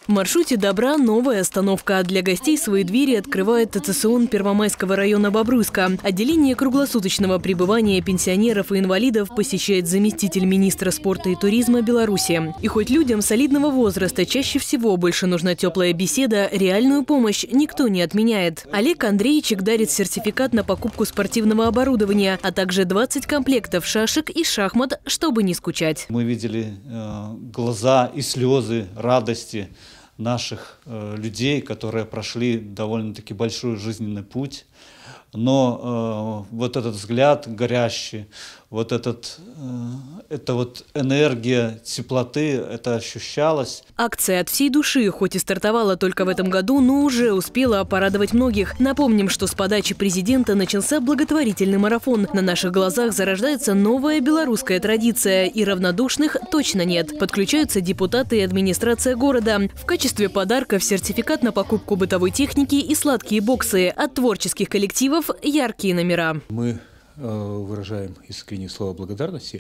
В маршруте добра новая остановка. Для гостей свои двери открывает ТЦСОН Первомайского района Бобруйска. Отделение круглосуточного пребывания пенсионеров и инвалидов посещает заместитель министра спорта и туризма Беларуси. И хоть людям солидного возраста чаще всего больше нужна теплая беседа, реальную помощь никто не отменяет. Олег Андрейчик дарит сертификат на покупку спортивного оборудования, а также 20 комплектов шашек и шахмат, чтобы не скучать. Мы видели глаза и слезы радости наших людей, которые прошли довольно-таки большой жизненный путь. Но вот этот взгляд горящий, вот эта энергия теплоты, это ощущалось. Акция от всей души, хоть и стартовала только в этом году, но уже успела порадовать многих. Напомним, что с подачи президента начался благотворительный марафон. На наших глазах зарождается новая белорусская традиция, и равнодушных точно нет. Подключаются депутаты и администрация города. В качестве подарков сертификат на покупку бытовой техники и сладкие боксы. От творческих коллективов яркие номера. Мы выражаем искренние слова благодарности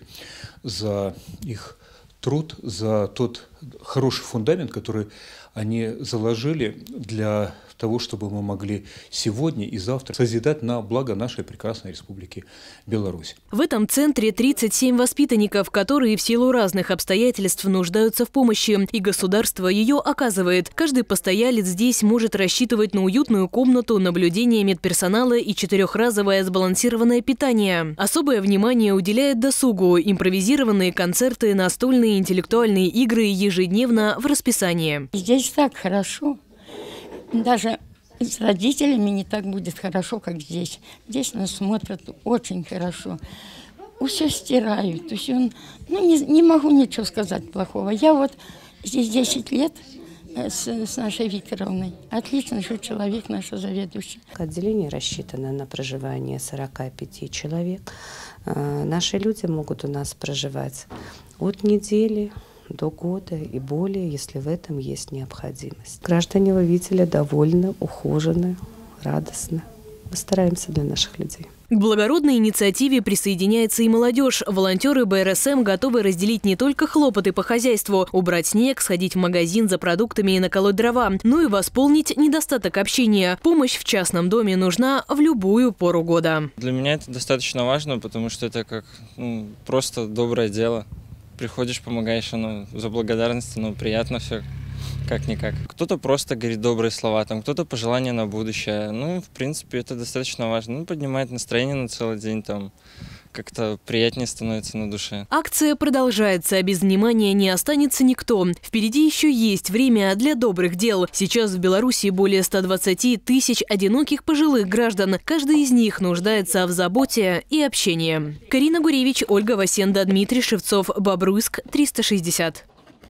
за их труд, за тот хороший фундамент, который они заложили для того, чтобы мы могли сегодня и завтра созидать на благо нашей прекрасной республики Беларусь. В этом центре 37 воспитанников, которые в силу разных обстоятельств нуждаются в помощи, и государство ее оказывает. Каждый постоялец здесь может рассчитывать на уютную комнату, наблюдение медперсонала и 4-разовое сбалансированное питание. Особое внимание уделяет досугу, импровизированные концерты, настольные интеллектуальные игры ежедневно в расписании. Здесь так хорошо. Даже с родителями не так будет хорошо, как здесь. Здесь нас смотрят очень хорошо. Все стирают. Не могу ничего сказать плохого. Я вот здесь 10 лет с нашей Викторовной. Отличный человек, наша заведующая. Отделение рассчитано на проживание 45 человек. Наши люди могут у нас проживать от недели до года и более, если в этом есть необходимость. Граждане Ловителя довольны, ухожены, радостны. Мы стараемся для наших людей. К благородной инициативе присоединяется и молодежь. Волонтеры БРСМ готовы разделить не только хлопоты по хозяйству, убрать снег, сходить в магазин за продуктами и наколоть дрова, но и восполнить недостаток общения. Помощь в частном доме нужна в любую пору года. Для меня это достаточно важно, потому что это как просто доброе дело. Приходишь, помогаешь, за благодарность, приятно все, как-никак. Кто-то просто говорит добрые слова, кто-то пожелания на будущее. В принципе, это достаточно важно. Поднимает настроение на целый день, как-то приятнее становится на душе. Акция продолжается, а без внимания не останется никто. Впереди еще есть время для добрых дел. Сейчас в Беларуси более 120 тысяч одиноких пожилых граждан. Каждый из них нуждается в заботе и общении. Карина Гуревич, Ольга Васенда, Дмитрий Шевцов, Бобруйск, 360.